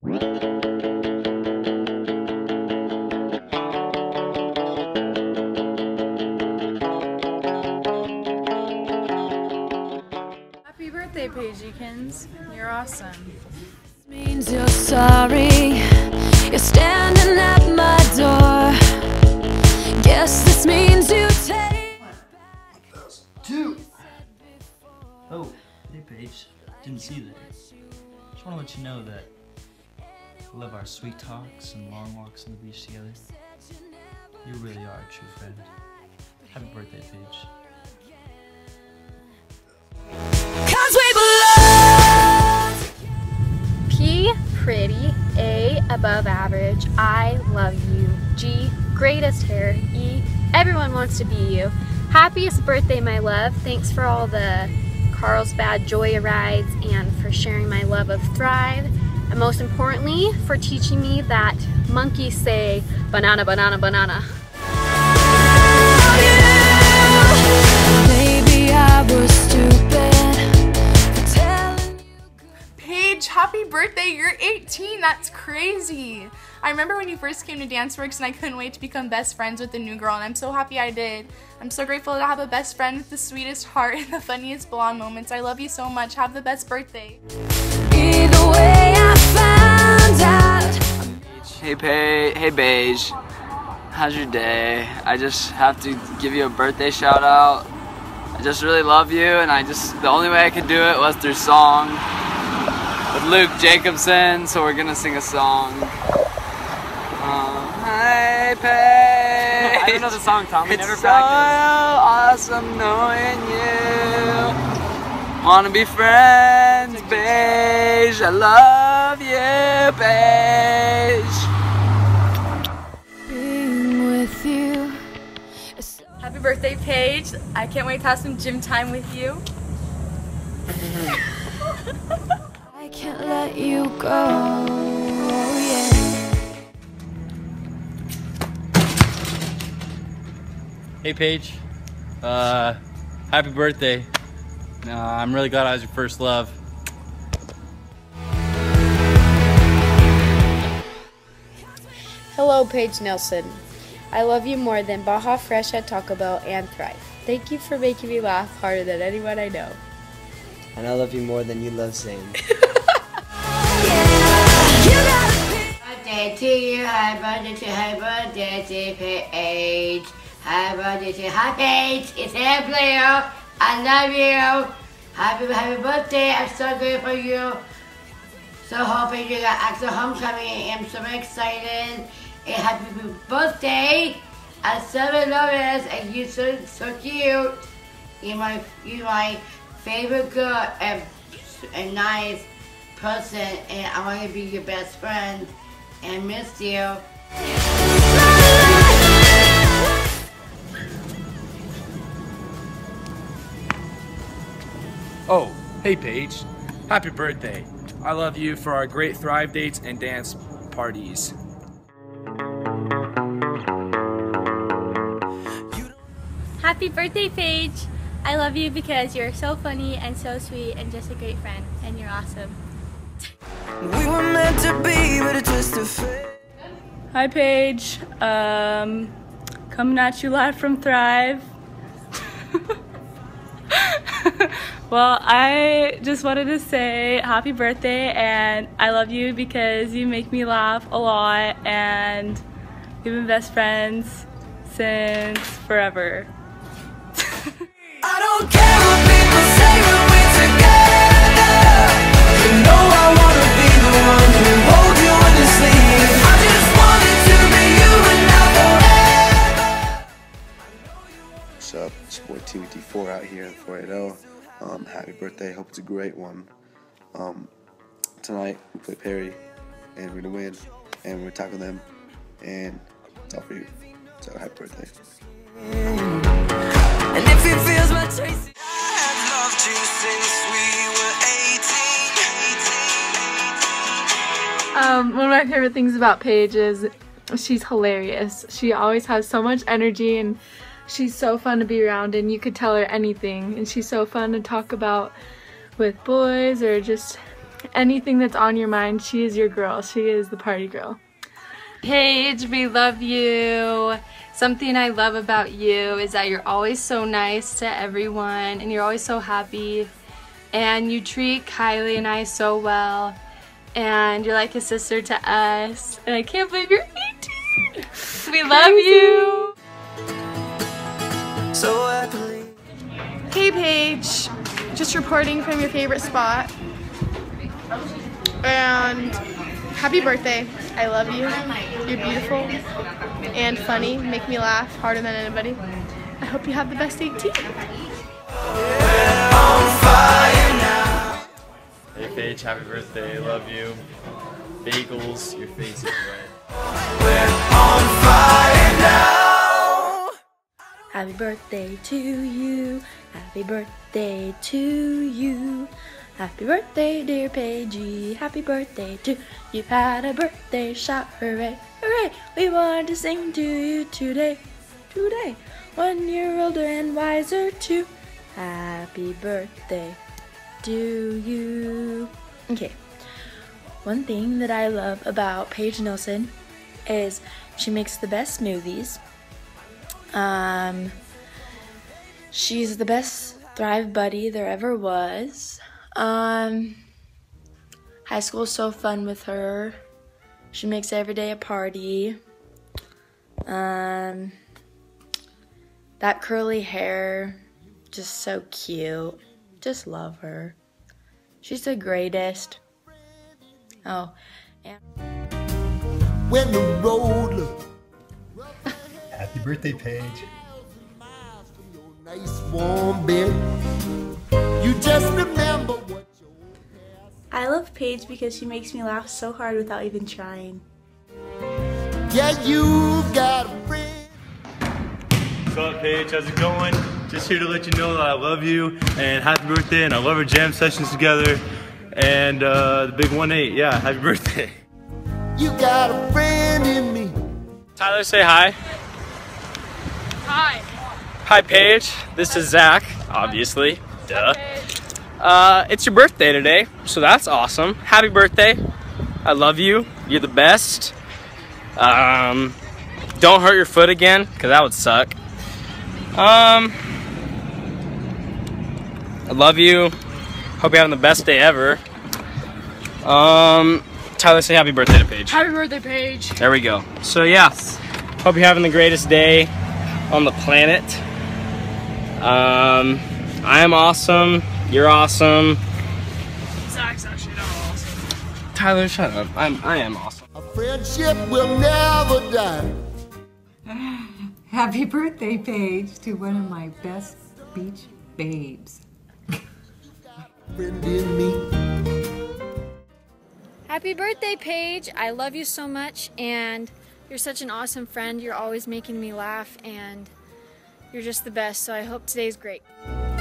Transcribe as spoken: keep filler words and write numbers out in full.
Happy birthday, Paigykins. You're awesome. Means you're sorry. You're standing at my door. Guess this means you take Two. Oh, hey Paige. Didn't see that. Just want to let you know that I love our sweet talks and long walks on the beach together. You really are a true friend. Happy birthday, Paige. Cause we belong. P, pretty. A, above average. I, love you. G, greatest hair. E, everyone wants to be you. Happiest birthday, my love. Thanks for all the Carlsbad Joyrides and for sharing my love of Thrive. And most importantly, for teaching me that monkeys say banana, banana, banana. Maybe I was stupid for telling you. Paige, happy birthday, you're eighteen, that's crazy. I remember when you first came to DanceWorks and I couldn't wait to become best friends with the new girl, and I'm so happy I did. I'm so grateful to have a best friend with the sweetest heart and the funniest blonde moments. I love you so much. Have the best birthday. Either way I found out. Hey Paige, hey Beige, how's your day? I just have to give you a birthday shout out. I just really love you, and I just, the only way I could do it was through song with Luke Jacobson, so we're gonna sing a song. Um, hey Paige! I don't know the song, Tom. We It's never so practiced. awesome knowing you. Wanna be friends, Beige. I love you, Beige. Being with you. Happy birthday, Paige. I can't wait to have some gym time with you. I can't let you go. Yeah. Hey Paige. Uh, happy birthday. Uh, I'm really glad I was your first love. Hello, Paige Nelson. I love you more than Baja Fresh at Taco Bell and Thrive. Thank you for making me laugh harder than anyone I know. And I love you more than you love singing. Birthday to you, happy birthday to happy birthday to Paige. Happy birthday to happy Paige. It's Emilio. I love you. Happy happy birthday. I'm so grateful for you. So hoping you got extra homecoming. I'm so excited. And happy birthday. I so love this, and you're so so cute. You're my you're my favorite girl and a nice person, and I want to be your best friend. And I miss you. Oh, hey Paige. Happy birthday. I love you for our great Thrive dates and dance parties. Happy birthday, Paige. I love you because you're so funny and so sweet and just a great friend, and you're awesome. We were meant to be, but it just a fate. Hi, Paige. Um, coming at you live from Thrive. Well, I just wanted to say happy birthday, and I love you because you make me laugh a lot, and we've been best friends since forever. I don't care what people say when we're together. You know I wanna be the one who holds you in your sleep. I just wanted to be you and now forever. What's up? It's your boy Timothy four out here in four eighty. Um, happy birthday. Hope it's a great one. Um, tonight we play Perry, and we're gonna win, and we're gonna tackle them, and it's all for you. So happy birthday. And if it feels my trace, I have loved you since we were eighteen. Um, one of my favorite things about Paige is she's hilarious. She always has so much energy, and she's so fun to be around, and you could tell her anything, and she's so fun to talk about with boys or just anything that's on your mind, she is your girl. She is the party girl. Paige, we love you. Something I love about you is that you're always so nice to everyone and you're always so happy and you treat Kylie and I so well and you're like a sister to us and I can't believe you're eighteen. We love you. So happily. Hey Paige, just reporting from your favorite spot. And happy birthday. I love you. You're beautiful and funny. Make me laugh harder than anybody. I hope you have the best eighteen. Hey Paige, happy birthday. Love you. Bagels, your face is red. Happy birthday to you. Happy birthday to you. Happy birthday, dear Paigey. Happy birthday to you. Had a birthday shout, hooray, hooray. We want to sing to you today, today. One year older and wiser too. Happy birthday to you. Okay. One thing that I love about Paige Nilsson is she makes the best smoothies. Um, she's the best Thrive buddy there ever was. Um, high school's so fun with her. She makes every day a party. Um, that curly hair, just so cute. Just love her. She's the greatest. Oh, and when the road looks happy birthday, Paige. Nice warm bed. You just remember what your I love Paige because she makes me laugh so hard without even trying. Yeah, you got a friend. What's up, Paige? How's it going? Just here to let you know that I love you and happy birthday, and I love our jam sessions together. And uh, the big one eight, yeah, happy birthday. You got a friend in me. Tyler, say hi. Hi. Hi, Paige. This is Zach, obviously. Duh. Uh, it's your birthday today, so that's awesome. Happy birthday. I love you. You're the best. Um, don't hurt your foot again, because that would suck. Um, I love you. Hope you're having the best day ever. Um, Tyler, say happy birthday to Paige. Happy birthday, Paige. There we go. So yeah, hope you're having the greatest day on the planet. Um, I am awesome. You're awesome. Zach's actually not awesome. Tyler, shut up. I'm, I am awesome. A friendship will never die. Happy birthday, Paige, to one of my best beach babes. Friend in me. Happy birthday, Paige. I love you so much, and you're such an awesome friend. You're always making me laugh, and you're just the best, so I hope today's great.